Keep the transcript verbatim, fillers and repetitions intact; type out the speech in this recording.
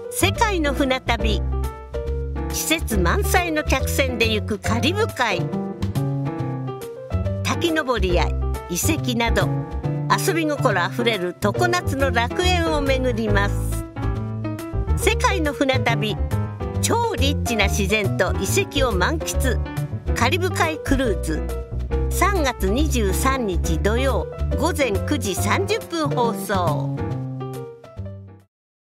世界の船旅。施設満載の客船で行くカリブ海。滝登りや遺跡など遊び心あふれる常夏の楽園を巡ります。世界の船旅、超リッチな自然と遺跡を満喫。カリブ海クルーズ、さんがつにじゅうさんにち土曜ごぜんくじさんじゅっぷん放送。